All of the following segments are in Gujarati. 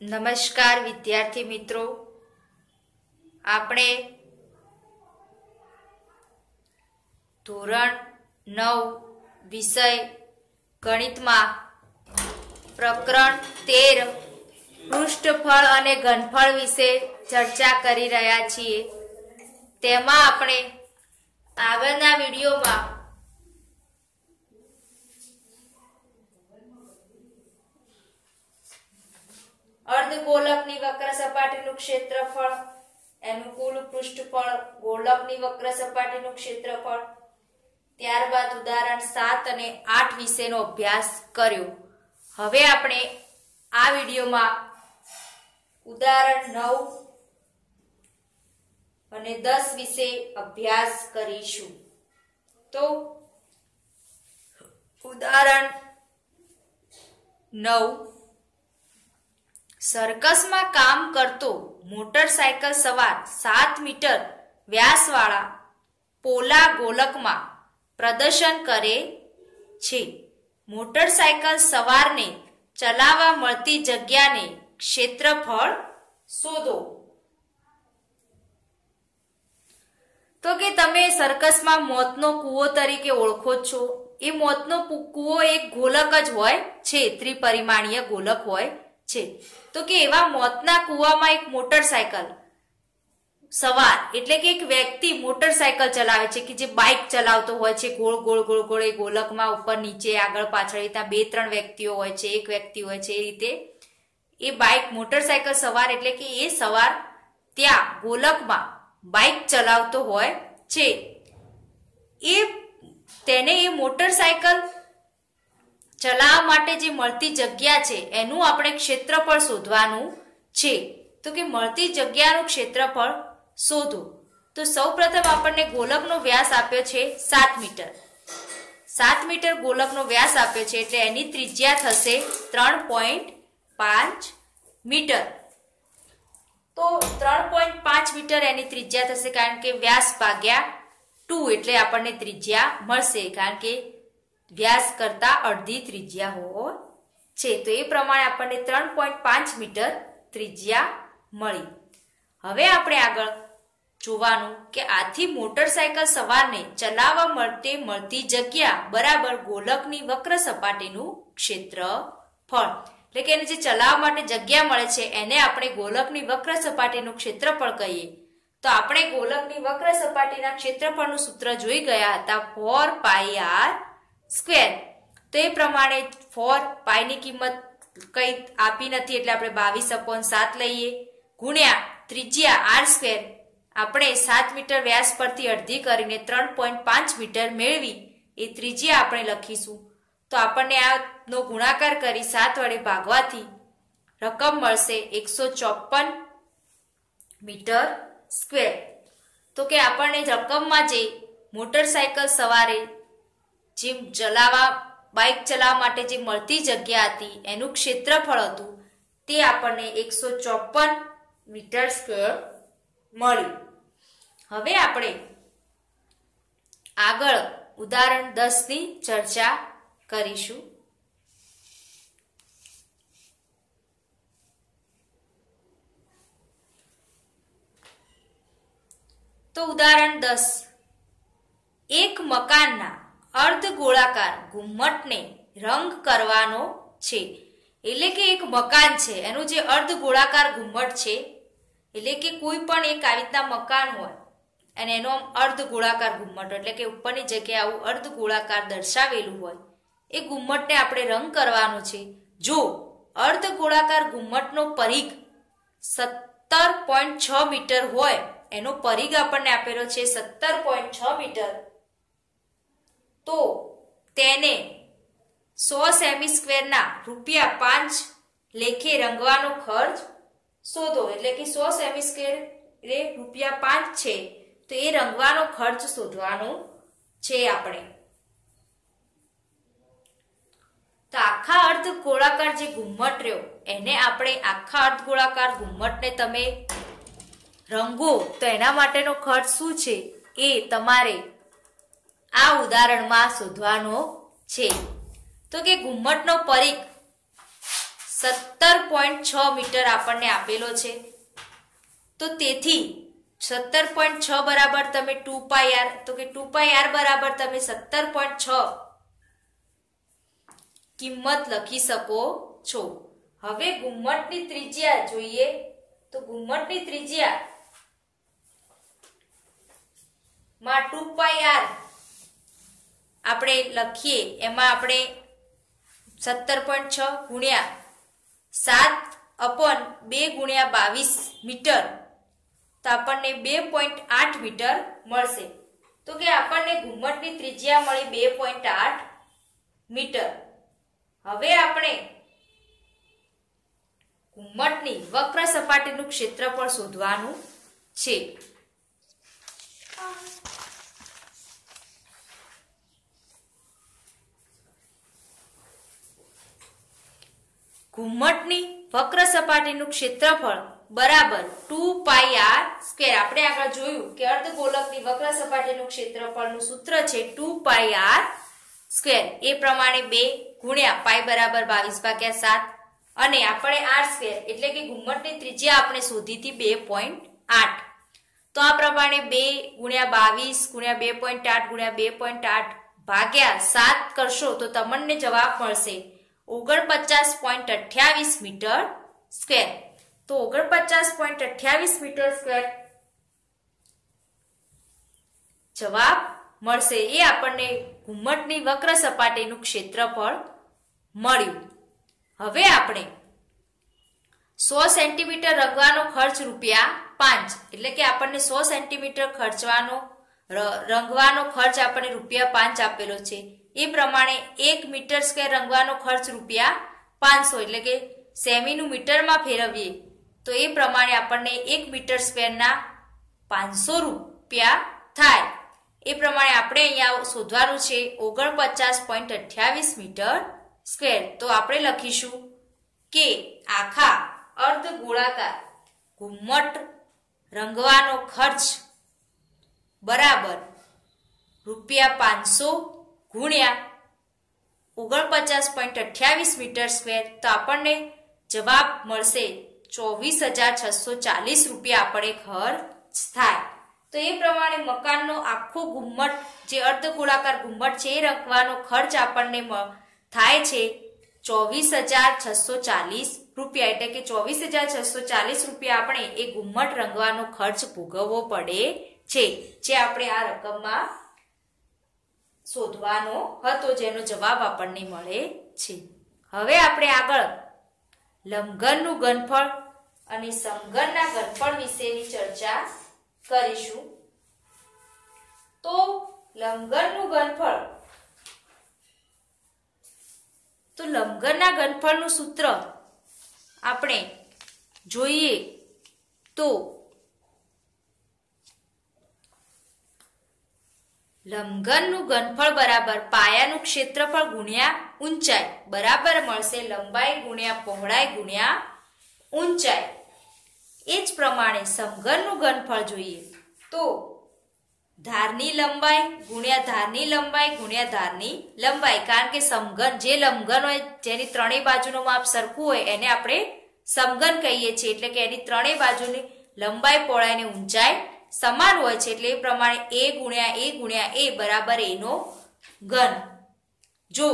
નમસ્કાર વિદ્યાર્થી મિત્રો, આપણે ધોરણ 9 વિષય ગણિતમાં પ્રકરણ 13 પૃષ્ઠફળ અને ઘનફળ વિશે ચર્ચા કરી રહ્યા છીએ। તેમાં આપણે આગળના વિડીયોમાં અર્ધગોલકની વક્ર સપાટીનું ક્ષેત્રફળ, એનું કુલ પૃષ્ઠફળ, ગોળકની વક્ર સપાટીનું ક્ષેત્રફળ, ત્યારબાદ ઉદાહરણ 7 અને 8 વિશેનો અભ્યાસ કર્યો। હવે આપણે આ વિડીયોમાં ઉદાહરણ 9 અને 10 વિશે અભ્યાસ કરીશું। તો ઉદાહરણ 9, સર્કસમાં કામ કરતો મોટરસાયકલ સવાર 7 મીટર વ્યાસવાળા પોલા ગોલકમાં પ્રદર્શન કરે છે। મોટરસાયકલ સવારને ચલાવવા મળતી જગ્યાને ક્ષેત્રફળ શોધો। તો કે તમે સર્કસમાં મોતનો કૂવો તરીકે ઓળખો છો। એ મોતનો કૂવો એક ગોલક જ હોય છે, ત્રિપરિમાણીય ગોલક હોય છે। તો કે એવા મોતના કૂવામાં એક મોટરસાયકલ સવાર એટલે કે એક વ્યક્તિ મોટરસાયકલ ચલાવે છે કે જે બાઇક ચલાવતો હોય છે, ગોળ ગોળ ગોળ ગોળ એ ગોલકમાં ઉપર નીચે આગળ પાછળ ત્યાં 2-3 વ્યક્તિઓ હોય છે, એક વ્યક્તિ હોય છે। એ રીતે એ બાઇક મોટરસાયકલ સવાર એટલે કે એ સવાર ત્યાં ગોલકમાં બાઇક ચલાવતો હોય છે। તેને એ મોટરસાયકલ ચલાવવા માટે જે મળતી જગ્યા છે એનું આપણે ક્ષેત્રફળ શોધવાનું છે। તો કે મળતી જગ્યાનું ક્ષેત્રફળ શોધો। તો સૌપ્રથમ આપણને ગોલકનો વ્યાસ આપ્યો છે 7 મીટર। 7 મીટર ગોલકનો વ્યાસ આપ્યો છે એટલે એની ત્રિજ્યા થશે 3.5 મીટર। તો 3.5 મીટર એની ત્રિજ્યા થશે, કારણ કે વ્યાસ ભાગ્યા 2 એટલે આપણને ત્રિજ્યા મળશે, કારણ કે વ્યાસ કરતા અડધી ત્રિજ્યા હોય છે। તો એ પ્રમાણે આપણને 3.5 મીટર ત્રિજ્યા મળી। હવે આપણે આગળ જોવાનું કે આથી મોટરસાયકલ સવારને ચલાવવા માટે મળતી જગ્યા બરાબર ગોલકની વક્ર સપાટીનું ક્ષેત્રફળ, એટલે કે એને જે ચલાવવા માટે જગ્યા મળે છે એને આપણે ગોલકની વક્ર સપાટીનું ક્ષેત્રફળ કહીએ। તો આપણે ગોલકની વક્ર સપાટીના ક્ષેત્રફળનું સૂત્ર જોઈ ગયા હતા, 4πr²। તો એ પ્રમાણે 4π ની કિંમત કઈ આપી નથી એટલે આપણે 22/7 લઈએ, ગુણ્યા ત્રિજ્યા r², આપણે 7 મીટર વ્યાસ પરથી અડધી કરીને 3.5 મીટર મેળવી એ ત્રિજ્યા આપણે લખીશું। તો આપણને આનો ગુણાકાર કરી 7 વડે ભાગવાથી રકમ મળશે 154 મીટર સ્ક્વેર। તો કે આપણને રકમમાં જે મોટરસાયકલ સવારે જે બાઇક ચલાવવા માટે જે મળતી જગ્યા હતી એનું ક્ષેત્રફળ હતું તે આપણને 154 મીટર સ્ક્વેર મળ્યું। હવે આપણે આગળ ઉદાહરણ 10 ની ચર્ચા કરીશું। તો ઉદાહરણ 10, એક મકાનના અર્ધગોળાકાર ઘુમ્મટને રંગ કરવાનો છે। એટલે કે એક મકાન છે એનું જે અર્ધગોળાકાર ઘુમ્મટ છે, એટલે કે કોઈ પણ એક આવી રીતના મકાન હોય અને એનો અર્ધગોળાકાર ઘુમ્મટ એટલે કે ઉપરની જગ્યાએ આવું અર્ધગોળાકાર દર્શાવેલું હોય, એ ઘુમ્મટને આપણે રંગ કરવાનો છે। જો અર્ધગોળાકાર ઘુમ્મટનો પરિઘ 17.6 મીટર હોય, એનો પરિઘ આપણને આપેલો છે 17.6 મીટર, તો તેને 100 સેમી² ના ₹5 લેખે રંગવાનો ખર્ચ શોધો। એટલે કે 100 સેમી² એ ₹5 છે, તો એ રંગવાનો ખર્ચ શોધવાનો છે આપણે। તો આખા અર્ધગોળાકાર જે ઘુમ્મટ રહ્યો એને આપણે આખા અર્ધગોળાકાર ઘુમ્મટને તમે રંગો તો એના માટેનો ખર્ચ શું છે એ તમારે આ ઉદાહરણમાં શોધવાનો છે। તો કે ઘુમ્મટનો પરિઘ 17.6 મીટર આપણને આપેલો છે. તો તેથી 17.6 બરાબર તમે 2πr, તો કે 2πr બરાબર તમે 17.6 કિંમત લખી શકો છો. હવે ઘુમ્મટની ત્રિજ્યા જોઈએ તો ઘુમ્મટની ત્રિજ્યા માં 2πr આપણે લખીએ, એમાં આપણે 17.6 ગુણ્યા 7/2 ગુણ્યા 22 મીટર, તો આપણને 2.8 મીટર મળશે. તો કે આપણને ઘુમ્મટની ત્રિજ્યા મળી 2.8 મીટર. હવે આપણે ઘુમ્મટની વક્ર સપાટીનું ક્ષેત્રફળ શોધવાનું છે. ઘુમ્મટની વક્ર સપાટીનું ક્ષેત્રફળ બરાબર 2πr². આપણે આગળ જોયું કે અર્ધગોલકની વક્ર સપાટીનું ક્ષેત્રફળનું સૂત્ર છે 2πr². એ પ્રમાણે 2 ગુણ્યા π બરાબર 22/7 અને આપણે r² એટલે કે ઘુમ્મટની ત્રિજ્યા આપણે શોધી હતી 2.8. તો આ પ્રમાણે 2 ગુણ્યા 22 ગુણ્યા 2.8 ગુણ્યા 2.8 ભાગ્યા 7 કરશો તો તમને જવાબ મળશે 49.28 મીટર સ્ક્વેર. તો 49.28 મીટર સ્ક્વેર જવાબ મળશે. એ આપણને ઘુમ્મટની વક્ર સપાટીનું ક્ષેત્રફળ મળ્યું. હવે આપણે 100 સેન્ટીમીટર રંગવાનો ખર્ચ ₹5, એટલે કે આપણને 100 સેન્ટીમીટર રંગવાનો ખર્ચ આપણને ₹5 આપેલો છે. એ પ્રમાણે 1 મીટર સ્ક્વેર રંગવાનો ખર્ચ ₹500, એટલે કે સેમીનું મીટરમાં ફેરવીએ તો એ પ્રમાણે આપણને 1 મીટર સ્ક્વેરના ₹500 થાય. એ પ્રમાણે આપણે અહીંયા શોધવાનું છે 49.28 મીટર સ્ક્વેર. તો આપણે લખીશું કે આખા અર્ધગોળાકાર ઘુમ્મટ રંગવાનો ખર્ચ બરાબર ₹500 ગુણ્યા 49.28 મીટર સ્ક્વેર. તો આપણને જવાબ મળશે ₹24,640 આપણે ખર્ચ થાય. તો એ પ્રમાણે મકાનનો આખો ઘુમ્મટ જે અર્ધગોળાકાર ઘુમ્મટ છે એ રંગવાનો ખર્ચ આપણને થાય છે ₹24,640, એટલે કે ₹24,640 આપણે એ ઘુમ્મટ રંગવાનો ખર્ચ ભોગવવો પડે છે, જે આપણે આ રકમમાં શોધવાનો હતો, જેનો જવાબ આપણને મળે છે. હવે આપણે આગળ લંબઘનનું ઘનફળ અને સમઘનના ઘનફળ વિશેની ચર્ચા કરીશું. તો લંબઘનનું ઘનફળ, તો લંબઘનના ઘનફળનું સૂત્ર આપણે જોઈએ તો લંબઘનનું ઘનફળ બરાબર પાયાનું ક્ષેત્રફળ ગુણ્યા ઊંચાઈ બરાબર મળશે લંબાઈ ગુણ્યા પહોળાઈ ગુણ્યા ઊંચાઈ. એ જ પ્રમાણે સમઘનનું ઘનફળ જોઈએ તો ધારની લંબાઈ ગુણ્યા ધારની લંબાઈ ગુણ્યા ધારની લંબાઈ. કારણ કે સમઘન જે લંબઘન હોય, જેની ત્રણેય બાજુનું માપ સરખું હોય, એને આપણે સમઘન કહીએ છીએ. એટલે કે એની ત્રણેય બાજુની લંબાઈ પહોળાઈ અને ઊંચાઈ સમાન હોય છે. એટલે એ પ્રમાણે a ગુણ્યા a બરાબર એનો ઘન. જો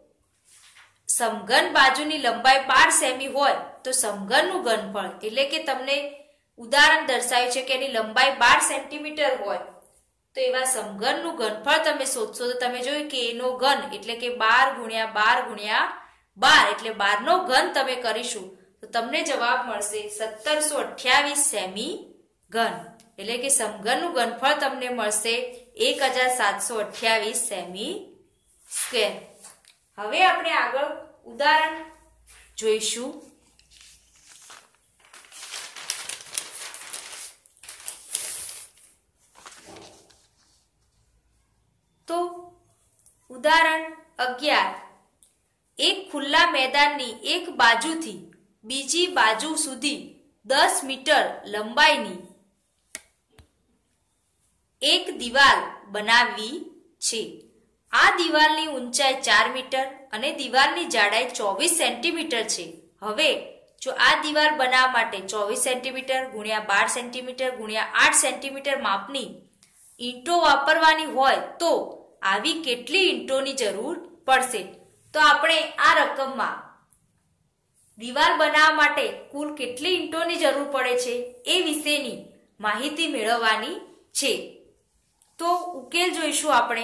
સમઘન બાજુની લંબાઈ 12 સેમી હોય તો સમઘનનું ઘનફળ, એટલે કે તમને ઉદાહરણ દર્શાવ્યું છે કે એની લંબાઈ 12 સેન્ટીમીટર હોય, તો એવા સમઘનનું ઘનફળ તમે શોધશો તો તમે જોયું કે એનો ઘન એટલે કે 12 ગુણ્યા 12 ગુણ્યા 12, એટલે 12 નો ઘન તમે કરીશું તો તમને જવાબ મળશે 1728 સેમી ઘન. એટલે કે સમઘનનું ઘનફળ તમને મળશે 1728 સેમી સ્ક્વેર. હવે આપણે આગળ ઉદાહરણ જોઈશું. તો ઉદાહરણ 11, એક ખુલ્લા મેદાનની એક બાજુથી બીજી બાજુ સુધી 10 મીટર લંબાઈની એક દિવાલ બનાવવી છે. આ દિવાલની ઊંચાઈ 4 મીટર અને દિવાલની જાડાઈ 24 સેન્ટીમીટર છે. હવે જો આ દિવાલ બનાવવા માટે 24 સેન્ટીમીટર ગુણ્યા 12 સેન્ટીમીટર ગુણ્યા 8 સેન્ટીમીટર માપની ઈંટો વાપરવાની હોય તો આવી કેટલી ઈંટોની જરૂર પડશે? તો આપણે આ રકમમાં દિવાલ બનાવવા માટે કુલ કેટલી ઈંટોની જરૂર પડે છે એ વિશેની માહિતી મેળવવાની છે. તો ઉકેલ જોઈશું આપણે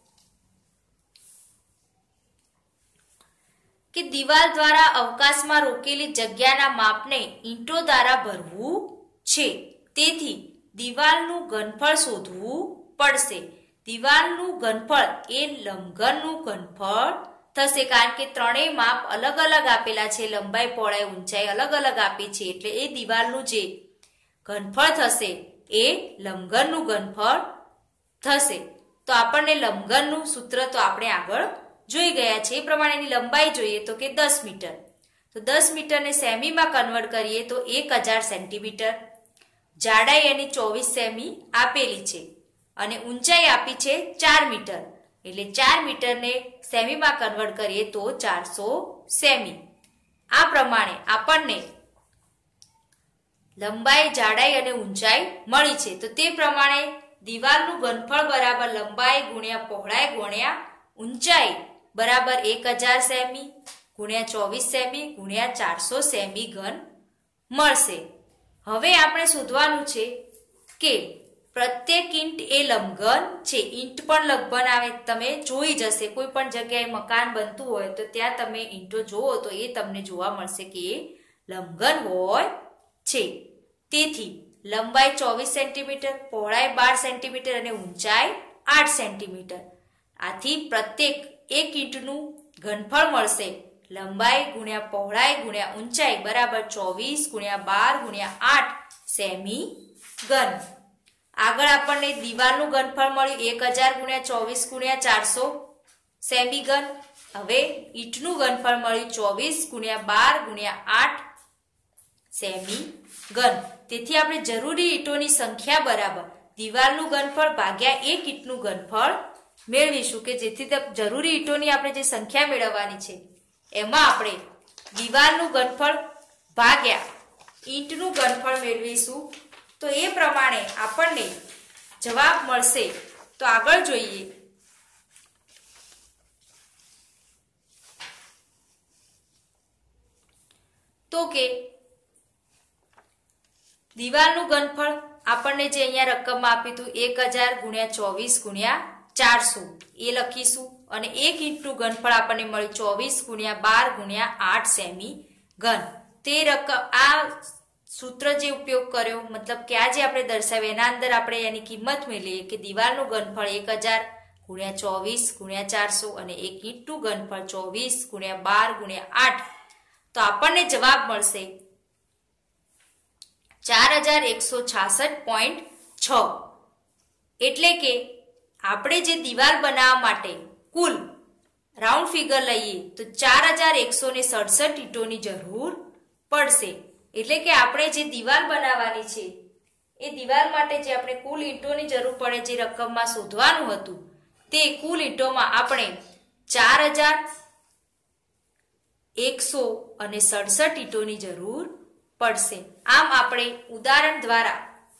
કે દિવાલ દ્વારા અવકાશમાં રોકેલી જગ્યાના માપને ઈંટો દ્વારા ભરવું છે. તેથી દિવાલનું ઘનફળ શોધવું પડશે. દિવાલનું ઘનફળ એ લંબઘનનું ઘનફળ થશે, કારણ કે ત્રણેય માપ અલગ અલગ આપેલા છે, લંબાઈ પહોળાઈ ઊંચાઈ અલગ અલગ આપી છે, એટલે એ દિવાલનું જે ઘનફળ થશે એ લંબઘનનું ઘનફળ થશે. તો આપણને લંબઘનનું સૂત્ર તો આપણે આગળ જોઈ ગયા છે. એ પ્રમાણેની લંબાઈ જોઈએ તો કે 10 મીટર. તો 10 મીટરને સેમીમાં કન્વર્ટ કરીએ તો 1000 સેન્ટીમીટર. જાડાઈ એની 24 સેમી આપેલી છે અને ઊંચાઈ આપી છે 4 મીટર, એટલે 4 મીટરને સેમીમાં કન્વર્ટ કરીએ તો 400 સેમી. આ પ્રમાણે આપણને લંબાઈ, જાડાઈ અને ઊંચાઈ મળી છે. તો તે પ્રમાણે દિવાલનું ઘનફળ બરાબર લંબાઈ ગુણ્યા પહોળાઈ ગુણ્યા ઊંચાઈ બરાબર 1000 સેમી ગુણ્યા 24 સેમી ગુણ્યા 400 સેમી ઘન મળશે. હવે આપણે શોધવાનું છે કે પ્રત્યેક ઈંટ એ લંબઘન છે. ઈંટ પણ લંબઘન આવે, તમે જોઈ જશે કોઈ પણ જગ્યાએ મકાન બનતું હોય તો ત્યાં તમે ઈંટો જુઓ તો એ તમને જોવા મળશે કે એ લંબઘન હોય છે. તેથી લંબાઈ 24 સેન્ટીમીટર, પહોળાઈ 12 સેન્ટીમીટર અને ઊંચાઈ 8 સેન્ટીમીટર. આથી પ્રત્યેક એક ઈંટનું ઘનફળ મળશે લંબાઈ ગુણ્યા પહોળાઈ ગુણ્યા ઊંચાઈ બરાબર 24 ગુણ્યા 12 ગુણ્યા 8 સેમી ઘન. આગળ આપણને દિવાલનું ઘનફળ મળ્યું 1000 ગુણ્યા 24 ગુણ્યા 400 સેમી ઘન. હવે ઈંટનું ઘનફળ મળ્યું 24 ગુણ્યા 12 ગુણ્યા 8 સેમી ઘન. તેથી આપણે જરૂરી ઈંટોની સંખ્યા બરાબર દિવાલનું ઘનફળ ભાગ્યા એક ઈંટનું ઘનફળ મેળવીશું, કે જેથી જરૂરી ઈંટોની આપણે જે સંખ્યા મેળવવાની છે એમાં આપણે દિવાલનું ઘનફળ ભાગ્યા ઈંટનું ઘનફળ મેળવીશું. તો એ પ્રમાણે આપણને જવાબ મળશે. તો આગળ જોઈએ તો કે દિવાલનું ઘનફળ આપણને જે અહીંયા રકમમાં આપ્યું હતું 1000 ગુણ્યા 24 ગુણ્યા 400 એ લખીશું, અને એક ઈંટનું ઘનફળ આપણને મળ્યું 24 ગુણ્યા 12 ગુણ્યા 8 સેમી ઘન. તે રકમ આ સૂત્ર જે ઉપયોગ કર્યો, મતલબ કે આ જે આપણે દર્શાવ્યું એના અંદર આપણે એની કિંમત મેળવીએ કે દિવાલનું ઘનફળ 1000 ગુણ્યા 24 ગુણ્યા 400 અને એક ઈંટનું ઘનફળ 24 ગુણ્યા 12 ગુણ્યા 8. તો આપણને જવાબ મળશે 4166.6. એટલે કે આપણે જે દિવાલ બનાવવા માટે કુલ રાઉન્ડ ફિગર લઈએ તો 4167 ઈંટોની જરૂર પડશે. એટલે કે આપણે જે દિવાલ બનાવવાની છે એ દિવાલ માટે જે આપણે કુલ ઈંટોની જરૂર પડે જે રકમમાં શોધવાનું હતું તે કુલ ઈંટોમાં આપણે 4167 ઈંટોની જરૂર પડશે. આમ આપણે ઉદાહરણ દ્વારા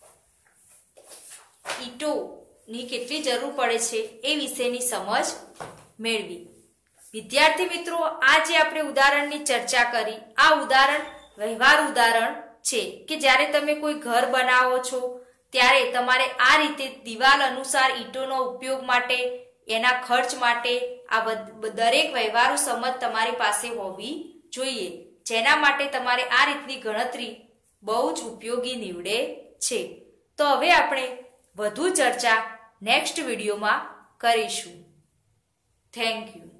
ઈંટોની કેટલી જરૂર પડે છે એ વિશેની સમજ મેળવી. વિદ્યાર્થી મિત્રો, આ જે આપણે ઉદાહરણની ચર્ચા કરી આ ઉદાહરણ વ્યવહાર ઉદાહરણ છે કે જ્યારે તમે કોઈ ઘર બનાવો છો ત્યારે તમારે આ રીતે દિવાલ અનુસાર ઈંટોનો ઉપયોગ માટે, એના ખર્ચ માટે આ દરેક વ્યવહારુ સમજ તમારી પાસે હોવી જોઈએ, જેના માટે તમારે આ રીતની ગણતરી બહુ જ ઉપયોગી નીવડે છે. તો હવે આપણે વધુ ચર્ચા નેક્સ્ટ વિડીયોમાં કરીશું. Thank you.